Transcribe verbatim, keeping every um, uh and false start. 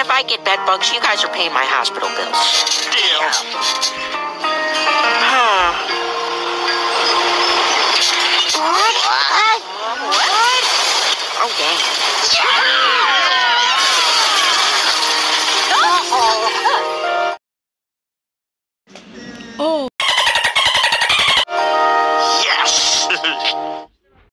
if I get bed bugs, you guys are paying my hosptal bills. Dear